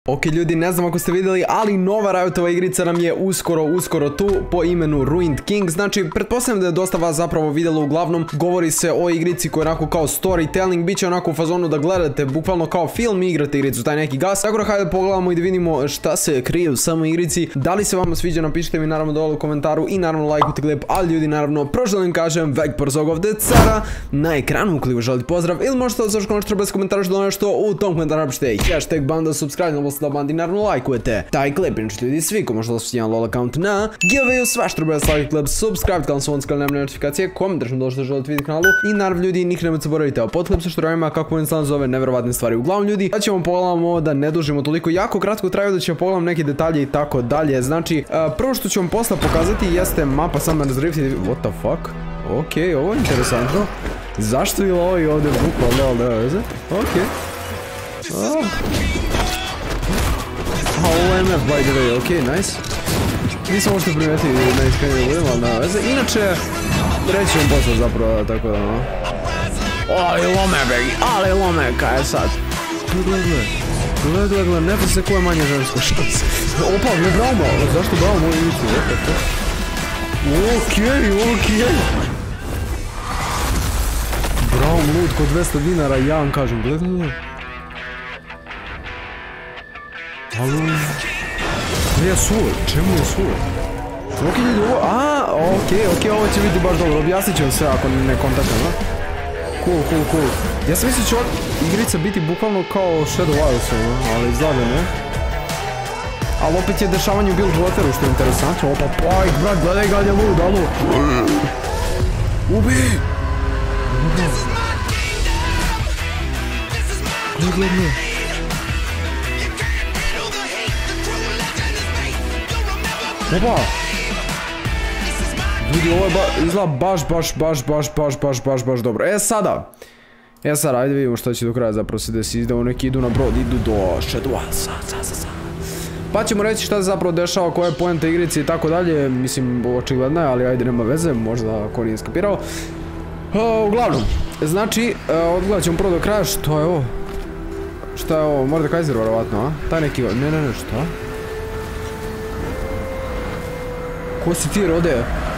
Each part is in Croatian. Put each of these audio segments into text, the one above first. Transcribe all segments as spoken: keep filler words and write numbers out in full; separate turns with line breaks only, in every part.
Ok ljudi, ne znam ako ste vidjeli, ali nova Riotova igrica nam je uskoro, uskoro tu po imenu Ruined King. Znači, pretpostavljam da je dosta vas zapravo vidjelo, uglavnom govori se o igrici koja je onako kao storytelling, bit će onako u fazonu da gledate bukvalno kao film i igrate igricu, taj neki gas. Tako da hajde pogledamo i da vidimo šta se krije u samoj igrici. Da li se vama sviđa, napišite mi naravno dole u komentaru i naravno lajkujte klip, ali ljudi naravno proželim kažem Vektor Zog ovdje cara na ekranu ukoliko želite pozdrav ili možete od zašto nešto bez komentara što nešto u tom komentaru napišite hashtag banda subscribe na da bandi naravno lajkujete taj klip. Inače ljudi svi ko možda su jedan lol account na giveawayu sva što treba slaviti klip, subscribe kanal svon skali nemne notifikacije, komentar što došli da želite vidjeti kanalu i naravno ljudi nikad nemojte zaboraviti pod klip sa što radimo kako on sam zove nevjerovatne stvari. Uglavnom ljudi da ćemo pogledamo da ne dužimo toliko, jako kratko traju da ćemo pogledamo neke detalje i tako dalje. Znači uh, prvo što ću vam posle pokazati jeste mapa Summer's Rift. What the fuck? Ok, ovo je interesantno. Zašto je ovo i ovdje bukvalno, ali nema veze? Ok. Oh. A ovo je map by the way, ok, nice. Nisam možete primetiti da iskrenje budem, ali nema veze. Inače, reći vam posle zapravo, tako da no. Ali lome, begi, ali lome, kaj je sad? Gle, gle, gle, gle, gle, ne pa se ko je manje žensko šanse. Opa, ne bravo malo, zašto bravo moju ivicu, opet? Okej, okej. Bravo, lud, kod dvesta dinara, ja vam kažem, gle, gle, gle. Alo. Gdje je suvo? Čemu je suvo? Ok, ljudi, ovo, a, ok, ok, ovo će biti baš dobro, objasnit ću vam sve ako ne kontaktam, a? Cool, cool, cool. Ja sam mislio će ova igrica biti bukvalno kao Shadow Isles, ali izgleda ne. Ali opet je dešavanje u Bilgewateru što je interesantno, opa, pajk, brat, gledaj ga je lud, alo. Ubi! Gle, gle, gle. Opa! Ljudi, ovo je ba, izgleda baš, baš, baš, baš, baš, baš, baš, baš dobro. E sada! E sada, ajde vidimo što će do kraja zapravo se desi. Idemo neki idu na brod, idu do Shadow Isles. Pa ćemo reći šta se zapravo dešava, koja je poenta igrice i tako dalje. Mislim, očigledno je, ali ajde nema veze, možda ko nije skapirao. Uglavnom, znači, odgledat ćemo prvo do kraja, što je ovo? Šta je ovo? Mordekaiser vjerovatno, a? Taj neki, ne, ne, ne, šta? Ko si ti rode?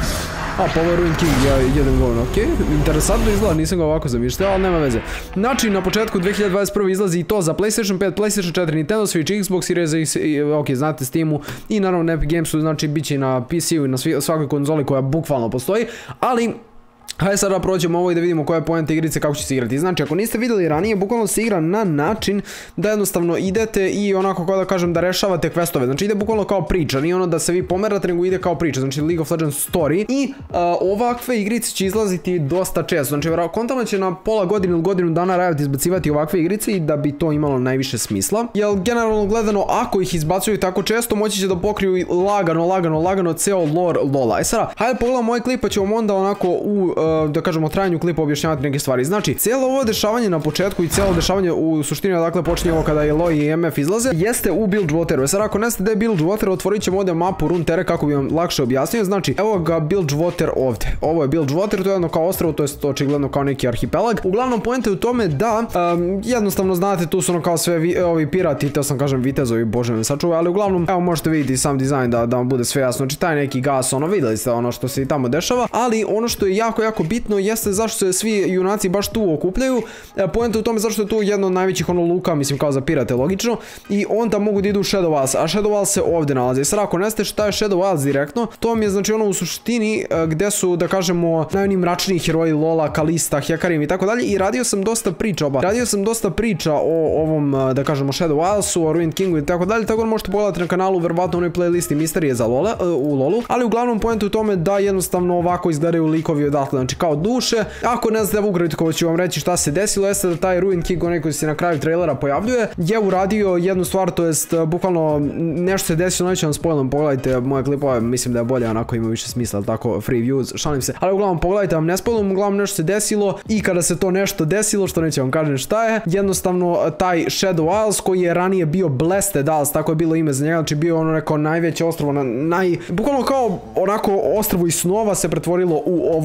A, pa ovo je Ruined King, ja jedem govno, okej. Interesantno izgleda, nisam ga ovako zamišljao, ali nema veze. Znači, na početku dve hiljade dvadeset prve izlazi i to za PlayStation pet, PlayStation četiri, Nintendo Switch, Xbox Series X, ok, znate Steamu i naravno na Epic Gamesu, znači bit će i na P C-u i na svakoj konzoli koja bukvalno postoji, ali hajde sada da prođemo ovo i da vidimo koja je poenta igrice, kako će se igrati. Znači, ako niste vidjeli ranije, bukvalno se igra na način da jednostavno idete i onako kao da kažem da rešavate questove. Znači, ide bukvalno kao priča, nije ono da se vi pomerate, nego ide kao priča. Znači, League of Legends story. I uh, ovakve igrice će izlaziti dosta često. Znači, kontama će na pola godine ili godinu dana Riot izbacivati ovakve igrice i da bi to imalo najviše smisla. Jer generalno gledano, ako ih izbacuju tako često, moći će da pokriju lagano, lagano, lagano ceo lore lola. E sada, hajde pogledamo ovaj klip pa ćemo onda onako u uh, da kažemo trajanju klipa objašnjavati neke stvari. Znači, cijelo ovo dešavanje na početku i cijelo dešavanje u suštini dakle počinje ovo kada Eloy i M F izlaze, jeste u Bilgewateru. Sad ako ne znate da je Bilgewater, otvorit ćemo ovdje mapu Runeterre kako bi vam lakše objasnio. Znači, evo ga Bilgewater ovdje. Ovo je Bilgewater, to je jedno kao ostrvo, to je očigledno kao neki arhipelag. Uglavnom, poenta je u tome da um, jednostavno znate, tu su ono kao sve vi, ovi pirati, te sam kažem vitezovi, bože me sačuvaj, ali uglavnom, evo možete vidjeti sam dizajn da, da vam bude sve jasno. Znači, taj neki gas, ono, vidjeli ste ono što se i tamo dešava, ali ono što je jako, jako bitno jeste zašto se svi junaci baš tu okupljaju. Poenta u tome zašto je tu jedno od najvećih ono luka, mislim kao za pirate logično, i onda mogu da idu u Shadow Isles, a Shadow Isles se ovdje nalazi. Sad ako ne znate šta je Shadow Isles direktno, to mi je znači ono u suštini gde su da kažemo najoni mračniji heroji Lola, Kalista, Hekarim i tako dalje, i radio sam dosta priča oba. Radio sam dosta priča o ovom da kažemo Shadow Islesu, o Ruined Kingu i tako dalje, tako da možete pogledati na kanalu verovatno onoj playlisti misterije za Lola, u Lolu, ali uglavnom poenta u tome da jednostavno ovako izgledaju likovi odatle, znači kao duše. Ako ne znate ukratko ću vam reći šta se desilo, jeste da taj Ruined King, onaj koji se na kraju trailera pojavljuje, je uradio jednu stvar, to jest bukvalno nešto se desilo, neću vam spoilam, pogledajte moje klipove, mislim da je bolje, onako ima više smisla, tako free views, šalim se, ali uglavnom pogledajte, vam ne spoilam, uglavnom nešto se desilo i kada se to nešto desilo, što neću vam kažem šta je, jednostavno taj Shadow Isles koji je ranije bio Blessed Isles, tako je bilo ime za njega, znači bio ono neko najveće ostrvo, na, naj, bukvalno kao onako ostrvo iz snova se pretvorilo u ovo onako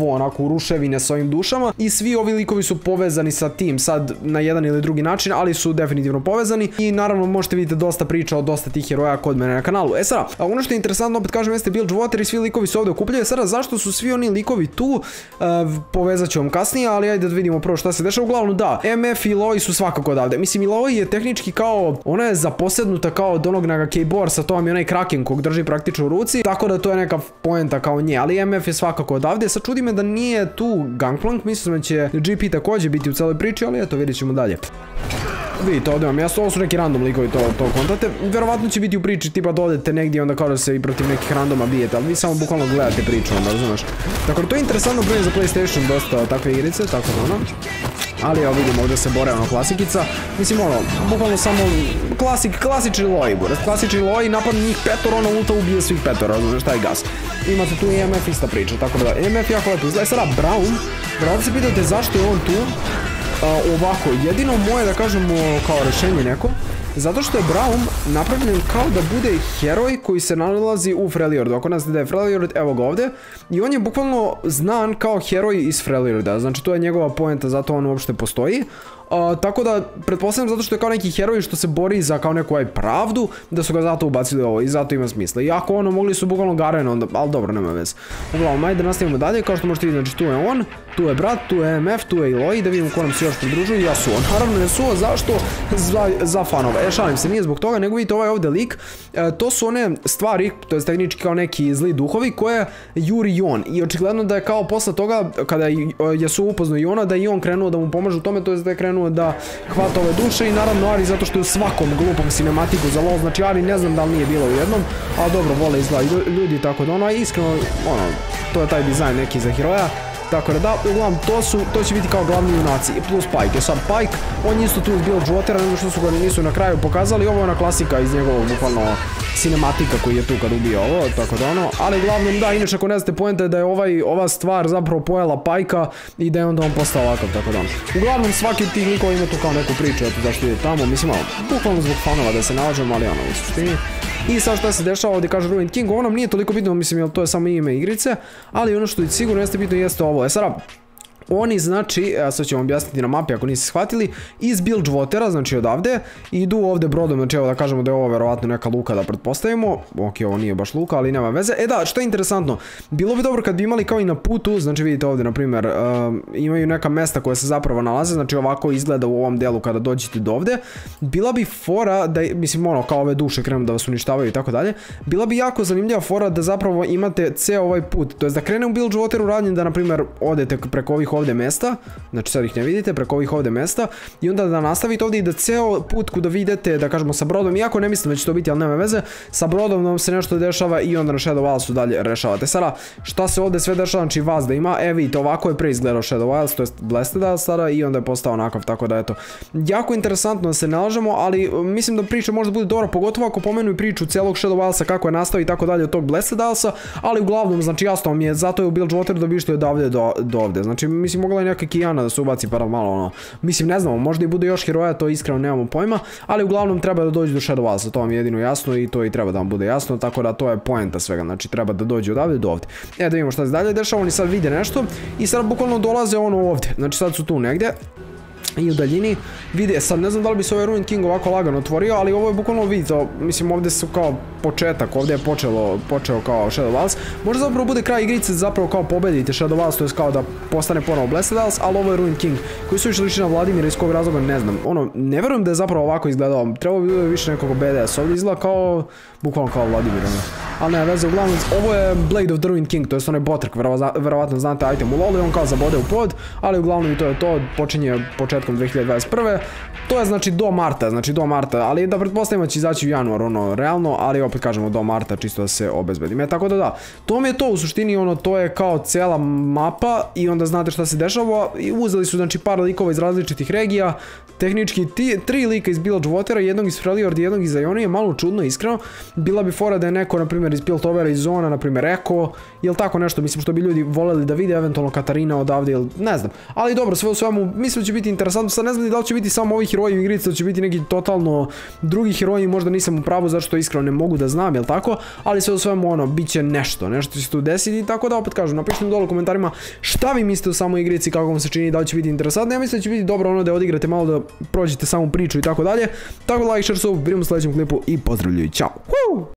u ruševine s ovim dušama i svi ovi likovi su povezani sa tim, sad na jedan ili drugi način, ali su definitivno povezani i naravno možete vidjeti dosta priča o dosta tih heroja kod mene na kanalu. E sada, ono što je interesantno, opet kažem, jeste Bilgewater i svi likovi su ovdje okupljaju. Sada, zašto su svi oni likovi tu, uh, povezat ću vam kasnije, ali ajde da vidimo prvo šta se dešava. Uglavnom da, M F i Loi su svakako odavde. Mislim, i Loi je tehnički kao, ona je zaposednuta kao od onog Naga Keyboarsa, to vam je onaj Kraken kog drži praktično u ruci, tako da to je neka poenta kao nje, ali M F je svakako odavde. Sad čudi me da nije tu Gangplank, mislim da će G P također biti u celoj priči, ali eto, vidjet ćemo dalje. Vidite, ovdje vam mjesto, ovo su neki random likovi, to, to kontate. Verovatno će biti u priči, tipa da odete negdje i onda kao da se i protiv nekih randoma bijete, ali vi samo bukvalno gledate priču, onda razumeš. Tako da to je interesantno broj za PlayStation, dosta takve igrice, tako da ono. Ali evo vidimo ovdje se bore ono klasikica. Mislim ono, bukvalno samo klasik, klasični Loi, buraz, klasični Loi, napadne njih petor, ono ulta ubije svih petor, razumeš, taj gas. Imate tu i M F ista priča, tako da M F jako lepo izgleda. Sada Braum, vjerojatno se pitate zašto je on tu. Uh, ovako, jedino moje da kažemo kao rešenje neko, zato što je Braum napravljen kao da bude heroj koji se nalazi u Freljordu. Ako ne znate da je Freljord, evo ga ovdje. I on je bukvalno znan kao heroj iz Freljorda, znači to je njegova poenta, zato on uopšte postoji. Uh, tako da, pretpostavljam zato što je kao neki heroj što se bori za kao neku aj pravdu, da su ga zato ubacili ovo i zato ima smisla. Iako ono, mogli su bukvalno Garen onda, ali dobro, nema veze. Uglavnom, ajde da nastavimo dalje, kao što možete vidjeti, znači tu je on, tu je brat, tu je M F, tu je i Loi, da vidimo ko nam se još pridružuje, i Yasuo. Naravno Yasuo, zašto? Za, za fanove. E, šalim se, nije zbog toga, nego vidite ovaj ovdje lik, e, to su one stvari, to je tehnički kao neki zli duhovi, koje juri on. I očigledno da je kao posle toga, kada je Yasuo upoznao i ona, da je i on krenuo da mu pomaže u tome, to je da je krenuo da hvata ove duše i naravno Ari zato što je u svakom glupom cinematiku za LoL, znači Ari ne znam da li nije bilo u jednom, ali dobro, vole izgleda ljudi, tako da ono, iskreno, ono, to je taj dizajn neki za heroja. Tako da da, uglavnom to su, to će biti kao glavni junaci, plus Pyke. E sad Pyke, on je isto tu iz Bilgewater, nego što su ga nisu na kraju pokazali, ovo je ona klasika iz njegovog bukvalno cinematika koji je tu kad ubija ovo, tako da ono, ali uglavnom da, inače ako ne znate poenta je da je ovaj, ova stvar zapravo pojela Pyka i da je onda on postao ovakav, tako da ono. Uglavnom svaki od tih likova ima tu kao neku priču, eto zašto ide tamo, mislim malo, bukvalno zbog fanova da se nalažemo, ali ono u suštini. I sad šta se dešava ovdje kaže Ruined King, ovo nam nije toliko bitno, mislim jer to je samo ime igrice, ali ono što je sigurno jeste bitno jeste ovo. E sada, oni znači, a sad ću vam objasniti na mapi ako niste shvatili, iz Bilgewatera, znači odavde, idu ovdje brodom, znači evo da kažemo da je ovo verovatno neka luka da pretpostavimo, ok, ovo nije baš luka, ali nema veze. E da, što je interesantno, bilo bi dobro kad bi imali kao i na putu, znači vidite ovdje na primjer, uh, imaju neka mesta koja se zapravo nalaze, znači ovako izgleda u ovom delu kada dođete do ovdje, bila bi fora da, mislim ono, kao ove duše krenu da vas uništavaju i tako dalje, bila bi jako zanimljiva fora da zapravo imate ceo ovaj put, to jest da krene u Bilgewateru radnje da na primjer odete preko ovih ovdje mesta, znači sad ih ne vidite, preko ovih ovdje mesta i onda da nastavite ovdje i da ceo put kuda vi idete, da kažemo sa brodom, iako ne mislim da će to biti, ali nema veze, sa brodom nam se nešto dešava i onda na Shadow Islesu dalje rešavate. Sada, šta se ovdje sve dešava, znači vas da ima, e vidite, ovako je pre izgledao Shadow Isles, to jest Blasted Isles sada i onda je postao onakav, tako da eto, jako interesantno da se nalažemo, ali mislim da priča možda bude dobra, pogotovo ako pomenu i priču celog Shadow Islesa, kako je nastao i tako dalje od tog Blasted Islesa, ali uglavnom, znači jasno mi je, zato je u Bilgewateru da bi što je odavde do, do ovdje, znači mislim mogla je neka Kijana da se ubaci pa malo ono, mislim ne znamo, možda i bude još heroja, to iskreno nemamo pojma, ali uglavnom treba da dođe do Shadow Islesa, to vam je jedino jasno i to i treba da vam bude jasno, tako da to je poenta svega, znači treba da dođe odavde do ovdje. E da vidimo šta se dalje dešava, oni sad vide nešto i sad bukvalno dolaze ono ovdje, znači sad su tu negdje. I u daljini vide, sad ne znam da li bi se ovaj Ruined King ovako lagano otvorio, ali ovo je bukvalno vidite, mislim ovdje su kao početak, ovdje je počelo, počeo kao Shadow Isles, možda zapravo bude kraj igrice, zapravo kao pobedite Shadow Isles, to je kao da postane ponovo Blasted Isles, ali ovo je Ruined King, koji su više liči na Vladimira, iz kog razloga ne znam, ono, ne verujem da je zapravo ovako izgledao, trebalo bi biti više nekog B D S, ovdje izgleda kao, bukvalno kao Vladimir, ono. Ali ne veze, uglavnom, ovo je Blade of the Ruined King, to je onaj Botrk, verovatno znate item u LoLu i on kao zabode u pod, ali uglavnom i to je to, počinje početkom dve hiljade dvadeset prve. To je znači do marta, znači do marta, ali da pretpostavimo će izaći u januar, ono, realno, ali opet kažemo do marta, čisto da se obezbedim. E, tako da da, to mi je to u suštini, ono, to je kao cijela mapa i onda znate šta se dešava i uzeli su, znači, par likova iz različitih regija, tehnički ti, tri lika iz Bilgewatera, jednog iz Freljorda i jednog iz Ionije, malo čudno, iskreno, bila bi fora da je neko, na primjer, primjer iz Piltovera iz Zona, na primjer Eko, ili tako nešto, mislim što bi ljudi voljeli da vide, eventualno Katarina odavde, ili ne znam. Ali dobro, sve u svemu, mislim da će biti interesantno, sad ne znam da li će biti samo ovi heroji u igrici, da će biti neki totalno drugi heroji, možda nisam u pravu, zato što iskreno ne mogu da znam, jel tako, ali sve u svemu ono, bit će nešto, nešto će se tu desiti, tako da opet kažem, napišite mi dole u komentarima šta vi mislite o samoj igrici, kako vam se čini, da li će biti interesantno, ja mislim da će biti dobro ono da odigrate malo, da prođete samu priču i tako dalje, tako da like, share, sub, vidimo u sljedećem klipu i pozdravljuj, čao!